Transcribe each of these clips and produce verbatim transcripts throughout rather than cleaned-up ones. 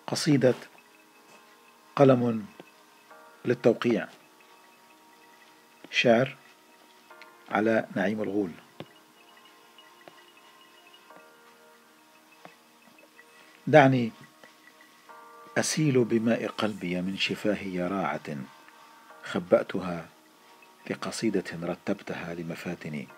قصيدة قلم للتوقيع، شعر علاء نعيم الغول. دعني أسيل بماء قلبي من شفاه يراعة خبأتها لقصيدة رتبتها لمفاتني.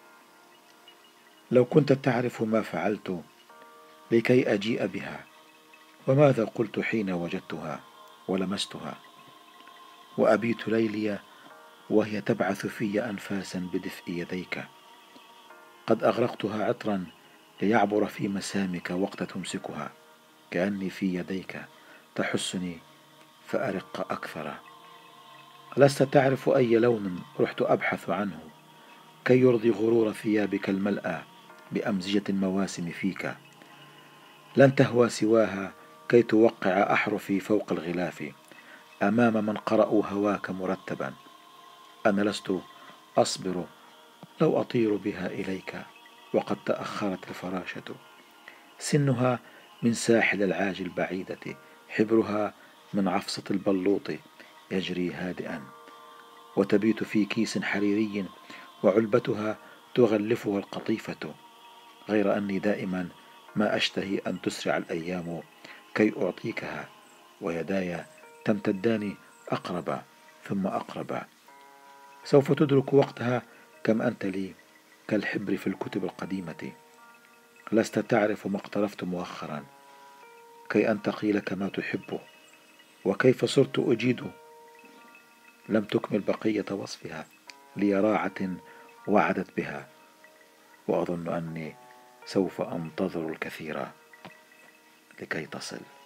لو كنت تعرف ما فعلت لكي أجيء بها، وماذا قلت حين وجدتها ولمستها، وأبيت ليلي وهي تبعث في أنفاسا بدفء يديك. قد أغرقتها عطرا ليعبر في مسامك وقت تمسكها، كأني في يديك تحسني فأرق أكثر. لست تعرف أي لون رحت أبحث عنه كي يرضي غرور ثيابك الملأى بأمزجة المواسم فيك. لن تهوى سواها كي توقع أحرفي فوق الغلاف أمام من قرأوا هواك مرتبا. أنا لست أصبر لو أطير بها إليك وقد تأخرت الفراشة. سنها من ساحل العاج البعيدة، حبرها من عفصة البلوط يجري هادئا، وتبيت في كيس حريري وعلبتها تغلفها القطيفة. غير أني دائما ما أشتهي أن تسرع الأيام كي أعطيكها، ويداي تمتدان أقرب ثم أقرب. سوف تدرك وقتها كم أنت لي كالحبر في الكتب القديمة. لست تعرف ما اقترفت مؤخرا كي أنتقي لك ما تحبه، وكيف صرت أجيد لم تكمل بقية وصفها ليراعة وعدت بها. وأظن أني سوف أنتظر الكثير لكي تصل.